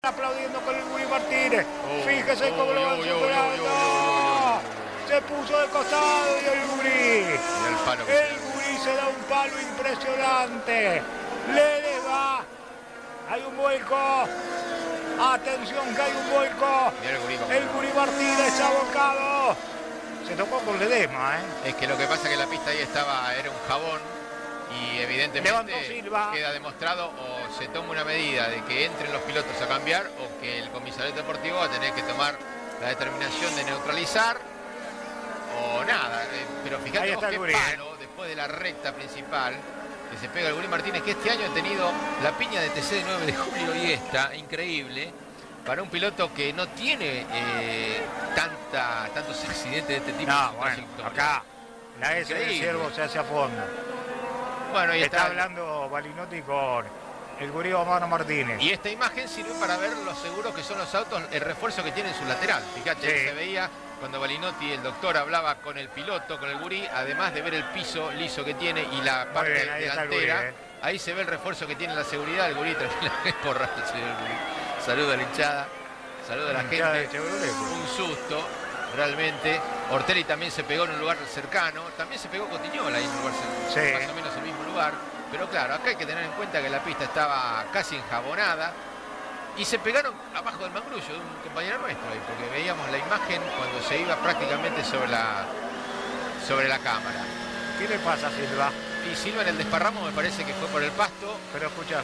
Aplaudiendo con el Gurí Martínez. Fíjese cómo lo van superando. Se puso de costado y el Gurí. El Gurí se da un palo impresionante. Ledesma. Hay un vuelco. Atención que hay un vuelco. El Gurí Martínez abocado. Se tocó con Ledesma, Es que lo que pasa es que la pista ahí era un jabón. Y evidentemente queda demostrado o se toma una medida de que entren los pilotos a cambiar o que el comisariato deportivo va a tener que tomar la determinación de neutralizar o nada. Pero fíjate vos qué palo después de la recta principal que se pega el Gurí Martínez, que este año ha tenido la piña de TC de 9 de julio y esta, increíble, para un piloto que no tiene tantos accidentes de este tipo. No, bueno, acá la S del Ciervo se hace a fondo. Bueno, y está hablando Balinotti con el Gurí Omar Martínez. Y esta imagen sirve para ver lo seguros que son los autos, el refuerzo que tienen en su lateral. Fíjate, se veía cuando Balinotti, el doctor, hablaba con el piloto, con el Gurí, además de ver el piso liso que tiene y la parte delantera. Ahí se ve el refuerzo que tiene la seguridad. El Gurí tranquilamente porra, el señor Gurí. Saluda a la hinchada, saluda a la gente. Un susto, realmente. Ortelli también se pegó en un lugar cercano. También se pegó Cotiñola ahí en un lugar cercano, más o menos el mismo lugar. Pero claro, acá hay que tener en cuenta que la pista estaba casi enjabonada. Y se pegaron abajo del mangrullo de un compañero nuestro ahí, porque veíamos la imagen cuando se iba prácticamente sobre la cámara. ¿Qué le pasa a Silva? Y Silva en el desparramo me parece que fue por el pasto. Pero escucha.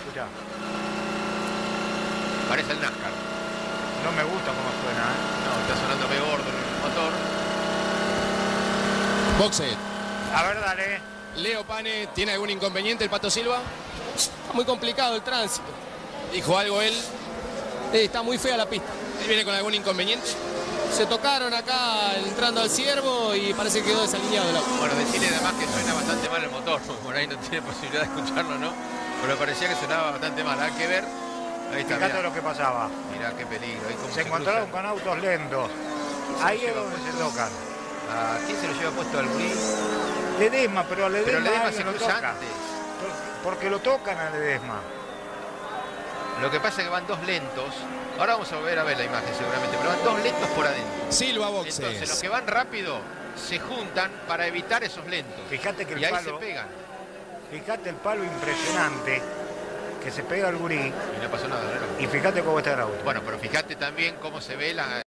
Parece el NASCAR. No me gusta cómo suena, No, está sonando medio gordo el motor. Boxe. A ver, dale. Leo Pane, ¿tiene algún inconveniente el Pato Silva? Está muy complicado el tránsito. ¿Dijo algo él? Está muy fea la pista. ¿Él viene con algún inconveniente? Se tocaron acá entrando al Ciervo y parece que quedó desalineado el auto. Bueno, decirle además que suena bastante mal el motor. Por ahí no tiene posibilidad de escucharlo, ¿no? Pero parecía que sonaba bastante mal. Hay que ver. Ahí está. Fíjate lo que pasaba. Mirá qué peligro. Ahí cómo se encontraron con autos lentos. Ahí es donde se tocan. ¿A quién se lo lleva puesto al Gurí? Ledesma, pero a Ledesma se lo toca antes. Porque lo tocan a Ledesma. Lo que pasa es que van dos lentos. Ahora vamos a volver a ver la imagen seguramente, pero van dos lentos por adentro. Silva Boxes. Entonces los que van rápido se juntan para evitar esos lentos. Fíjate que y ahí se pegan. Fíjate el palo impresionante que se pega al Gurí. Y no pasó nada, ¿no? Y fíjate cómo está el auto. Bueno, pero fíjate también cómo se ve la...